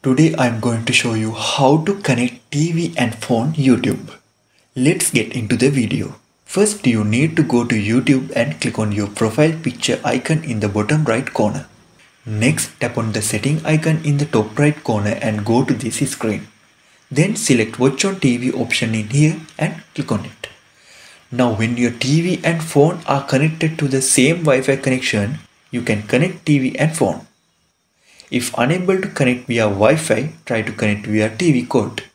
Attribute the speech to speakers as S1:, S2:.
S1: Today I am going to show you how to connect TV and phone YouTube. Let's get into the video. First you need to go to YouTube and click on your profile picture icon in the bottom right corner. Next tap on the setting icon in the top right corner and go to this screen. Then select watch on TV option in here and click on it. Now when your TV and phone are connected to the same Wi-Fi connection, you can connect TV and phone. If unable to connect via Wi-Fi, try to connect via TV code.